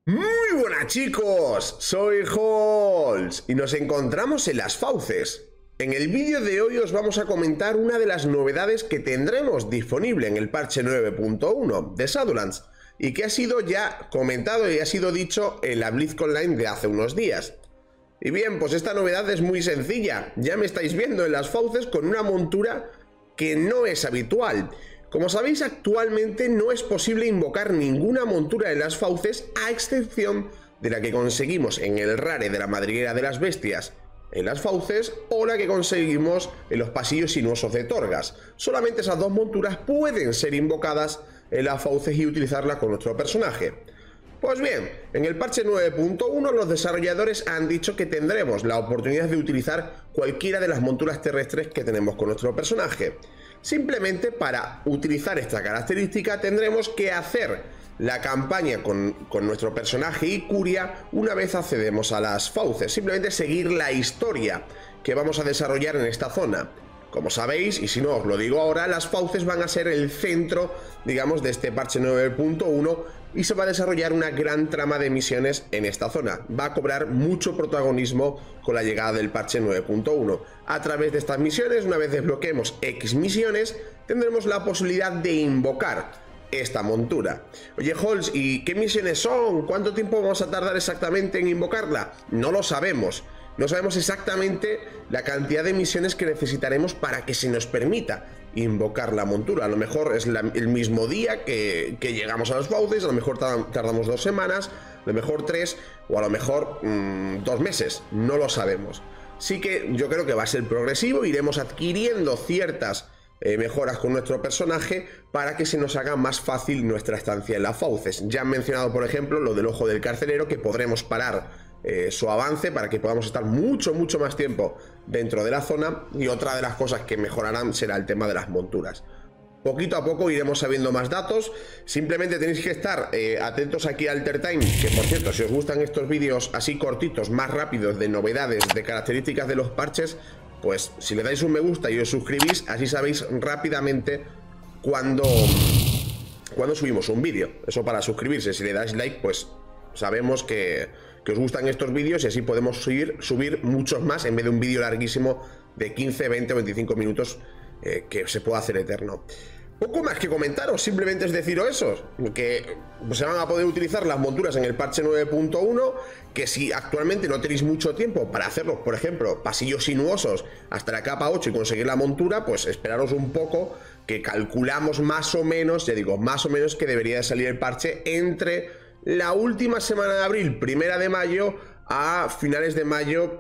Muy buenas chicos, soy Holz y nos encontramos en las fauces. En el vídeo de hoy os vamos a comentar una de las novedades que tendremos disponible en el parche 9.1 de Shadowlands y que ha sido ya comentado y ha sido dicho en la BlizzConline de hace unos días. Y bien, pues esta novedad es muy sencilla, ya me estáis viendo en las fauces con una montura que no es habitual. Como sabéis, actualmente no es posible invocar ninguna montura en las fauces a excepción de la que conseguimos en el rare de la madriguera de las bestias en las fauces o la que conseguimos en los pasillos sinuosos de Torghast. Solamente esas dos monturas pueden ser invocadas en las fauces y utilizarlas con nuestro personaje. Pues bien, en el parche 9.1 los desarrolladores han dicho que tendremos la oportunidad de utilizar cualquiera de las monturas terrestres que tenemos con nuestro personaje. Simplemente para utilizar esta característica tendremos que hacer la campaña con nuestro personaje y Curia una vez accedemos a las fauces. Simplemente seguir la historia que vamos a desarrollar en esta zona. Como sabéis, y si no os lo digo ahora, las fauces van a ser el centro, digamos, de este parche 9.1 y se va a desarrollar una gran trama de misiones en esta zona. Va a cobrar mucho protagonismo con la llegada del parche 9.1. A través de estas misiones, una vez desbloqueemos X misiones, tendremos la posibilidad de invocar esta montura. Oye, Holz, ¿y qué misiones son? ¿Cuánto tiempo vamos a tardar exactamente en invocarla? No lo sabemos. No sabemos exactamente la cantidad de misiones que necesitaremos para que se nos permita invocar la montura. A lo mejor es el mismo día que llegamos a las fauces, a lo mejor tardamos 2 semanas, a lo mejor 3 o a lo mejor 2 meses. No lo sabemos. Sí que yo creo que va a ser progresivo, iremos adquiriendo ciertas mejoras con nuestro personaje para que se nos haga más fácil nuestra estancia en las fauces. Ya han mencionado, por ejemplo, lo del ojo del carcelero, que podremos parar su avance para que podamos estar mucho más tiempo dentro de la zona, y otra de las cosas que mejorarán será el tema de las monturas. Poquito a poco iremos sabiendo más datos. Simplemente tenéis que estar atentos aquí a Altertime, que por cierto, si os gustan estos vídeos así cortitos, más rápidos, de novedades, de características de los parches, pues si le dais un me gusta y os suscribís, así sabéis rápidamente cuando subimos un vídeo. Eso para suscribirse. Si le dais like, pues sabemos que os gustan estos vídeos y así podemos subir muchos más en vez de un vídeo larguísimo de 15, 20 o 25 minutos que se pueda hacer eterno. Poco más que comentaros, simplemente es deciros eso, que se van a poder utilizar las monturas en el parche 9.1, que si actualmente no tenéis mucho tiempo para hacerlo, por ejemplo, pasillos sinuosos hasta la capa 8 y conseguir la montura, pues esperaros un poco, que calculamos más o menos, ya digo, más o menos que debería de salir el parche entre la última semana de abril, 1 de mayo, a finales de mayo, 1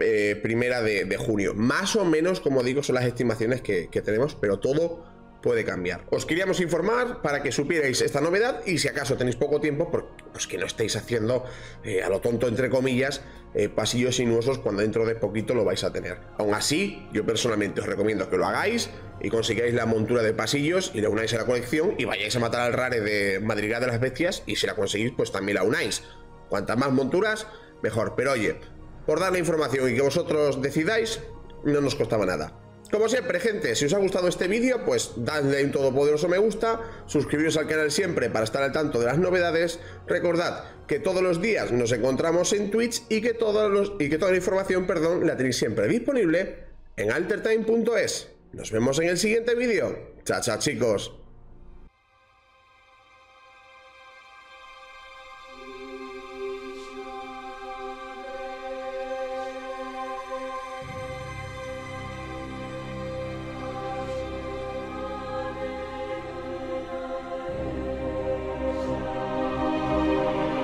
de junio. Más o menos, como digo, son las estimaciones que tenemos, pero todo puede cambiar. Os queríamos informar para que supierais esta novedad y si acaso tenéis poco tiempo, pues que no estéis haciendo a lo tonto, entre comillas, pasillos sinuosos cuando dentro de poquito lo vais a tener. Aún así, yo personalmente os recomiendo que lo hagáis y consigáis la montura de pasillos y la unáis a la colección y vayáis a matar al rare de madriguera de las bestias, y si la conseguís, pues también la unáis. Cuantas más monturas, mejor. Pero oye, por dar la información y que vosotros decidáis, no nos costaba nada. Como siempre, gente, si os ha gustado este vídeo, pues dadle un todopoderoso me gusta, suscribiros al canal siempre para estar al tanto de las novedades. Recordad que todos los días nos encontramos en Twitch y que toda la información, la tenéis siempre disponible en altertime.es. Nos vemos en el siguiente vídeo. Chao, chao, chicos.